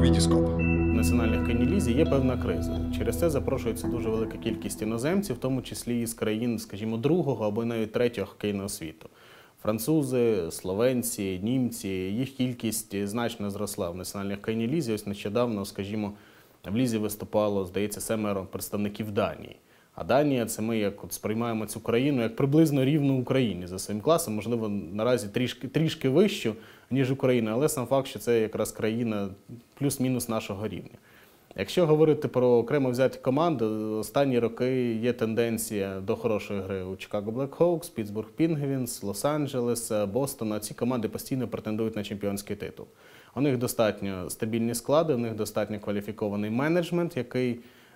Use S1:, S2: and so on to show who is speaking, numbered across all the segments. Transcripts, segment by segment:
S1: Вітіскоп.
S2: В національній хокейній лізі є певна криза. Через це запрошується дуже велика кількість іноземців, в тому числі із країн, скажімо, другого або навіть третього хокейного світу. Французи, словенці, німці, їх кількість значно зросла в національній хокейній лізі. Ось нещодавно, скажімо, в лізі виступало, здається, 7 представників Данії. А Данія – це ми як сприймаємо цю країну як приблизно рівну Україні за своїм класом, можливо, наразі трішки вищу, ніж Україна, але сам факт, що це якраз країна плюс-мінус нашого рівня. Якщо говорити про окремо взяті команди, останні роки є тенденція до хорошої гри у Chicago Blackhawks, Pittsburgh Penguins, Лос-Анджелес, Бостон. Ці команди постійно претендують на чемпіонський титул. У них достатньо стабільні склади, у них достатньо кваліфікований менеджмент, який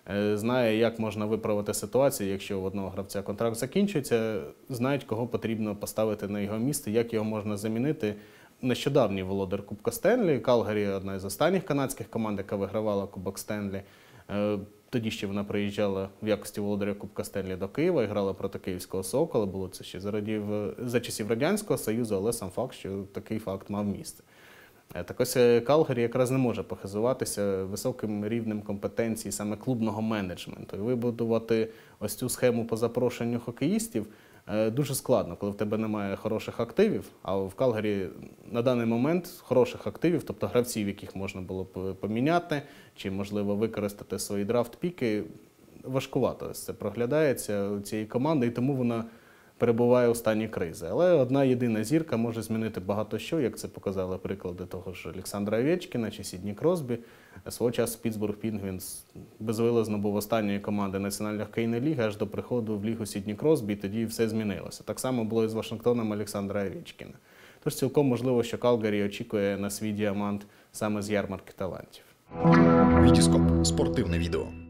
S2: знає, як можна виправити ситуацію, якщо у одного гравця контракт закінчується, знають, кого потрібно поставити на його місце, як його можна замінити. Нещодавній володар Кубка Стенлі, Калгарі – одна із останніх канадських команд, яка вигравала Кубок Стенлі. Тоді ще вона приїжджала в якості володаря Кубка Стенлі до Києва і грала проти Київського Сокола. Було це ще за часів Радянського Союзу, але сам факт, що такий факт мав місце. Так ось Калгарі якраз не може похизуватися високим рівнем компетенції саме клубного менеджменту. І вибудувати ось цю схему по запрошенню хокеїстів дуже складно, коли в тебе немає хороших активів, а в Калгарі на даний момент хороших активів, тобто гравців, яких можна було б поміняти, чи, можливо, використати свої драфт-піки, важкувато це проглядається у цієї команди, і тому вона перебуває у стані кризи. Але одна єдина зірка може змінити багато що, як це показали приклади того ж Олександра Овечкіна чи Сідні Кросбі. Свого часу Pittsburgh Penguins безвилазно був останньою командою Національної хокейної ліги аж до приходу в лігу Сідні Кросбі, і тоді все змінилося. Так само було і з Вашингтоном Олександра Овечкіна. Тож цілком можливо, що Калгарі очікує на свій діамант саме з ярмарки талантів.
S1: Вітіскоп. Спортивне відео.